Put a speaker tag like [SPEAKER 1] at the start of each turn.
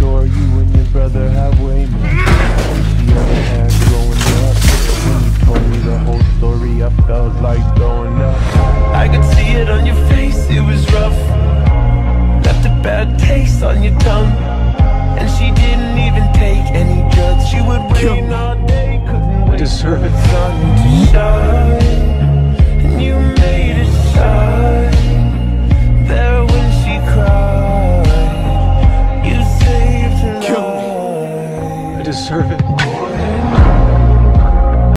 [SPEAKER 1] sure you and your brother have way more. The other had growing up. When you told me the whole story, I felt like the